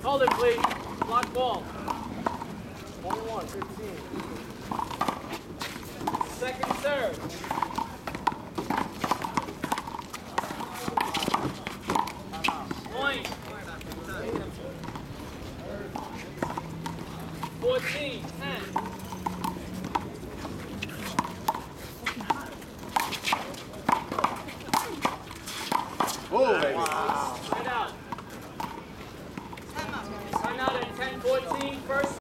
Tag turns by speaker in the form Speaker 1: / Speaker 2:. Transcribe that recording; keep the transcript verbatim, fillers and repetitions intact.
Speaker 1: Hold it, please. Block ball. twenty-one, fifteen. Second serve. Point. fourteen, ten.